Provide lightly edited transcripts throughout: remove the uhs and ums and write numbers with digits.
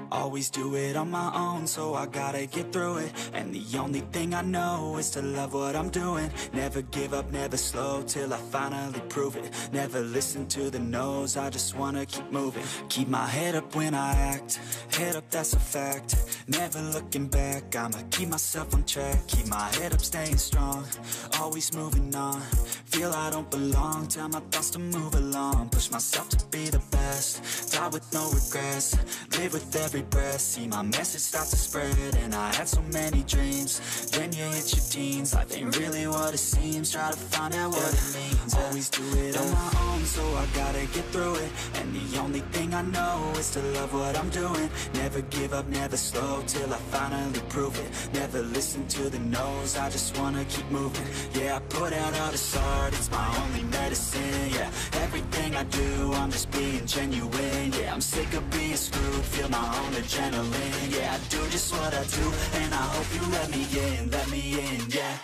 Always do it on my own, so I gotta get through it. And the only thing I know is to love what I'm doing. Never give up, never slow, till I finally prove it. Never listen to the no's, I just wanna keep moving. Keep my head up when I act, head up, that's a fact. Never looking back, I'ma keep myself on track. Keep my head up, staying strong, always moving on. Feel I don't belong, tell my thoughts to move along. Push myself to be the best, die with no regrets. Live with every breath, see my message start to spread. And I had so many dreams, then you hit your teens. Life ain't really what it seems, try to find out what it means. Always do it on my own, so I gotta get through it. And the only thing I know is to love what I'm doing. Never give up, never slow, till I finally prove it. Never listen to the no's, I just wanna keep moving. Yeah, I put out all this art, it's my only medicine. Yeah, everything I do, I'm just being genuine. Yeah, I'm sick of being screwed, feel my own adrenaline. Yeah, I do just what I do, and I hope you let me in, yeah.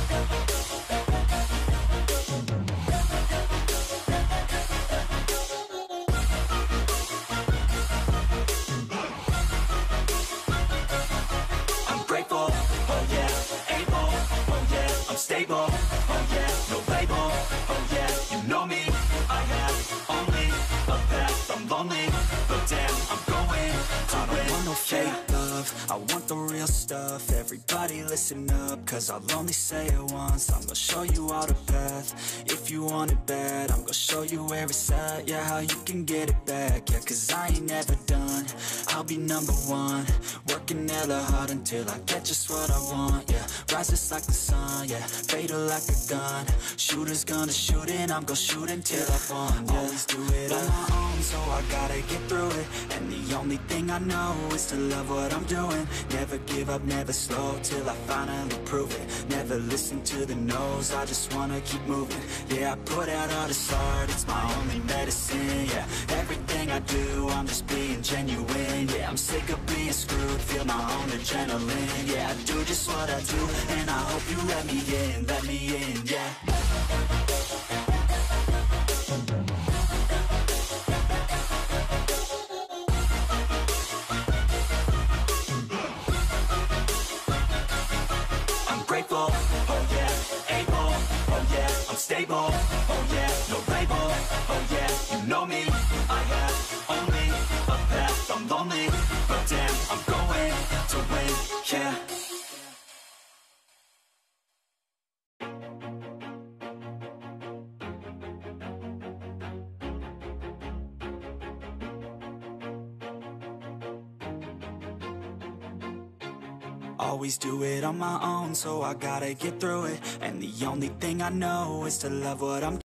I'm grateful, oh yeah, able, oh yeah, I'm stable, oh yeah, no label, oh yeah, you know me, I have only a path, I'm lonely, but damn, I'm going to win. I don't want no fake love, I want the real stuff. Everybody listen up, cause I'll only say it once. I'm gonna show you all the path, if you want it bad. I'm gonna show you where it's at, yeah, how you can get it back. Yeah, cause I ain't never done, I'll be number one. Working hella hard until I get just what I want, yeah. Rises like the sun, yeah, fatal like a gun. Shooters gonna shoot and I'm gonna shoot until I won, yeah. Always do it on my own, so I gotta get through it. And the only thing I know is to love what I'm doing. Never give up, never slow, till I finally prove it. Never listen to the no's, I just wanna keep moving. Yeah, I put out all this art, it's my only medicine. Yeah, everything I do, I'm just being genuine. Yeah, I'm sick of being screwed, feel my own adrenaline. Yeah, I do just what I do, and I hope you let me in, yeah. Grateful, oh yeah, able, oh yeah, I'm stable, oh yeah, no label, oh yeah, you know me, I have only a path, I'm lonely, but damn, I'm going to win, yeah. Always do it on my own, so I gotta get through it. And the only thing I know is to love what I'm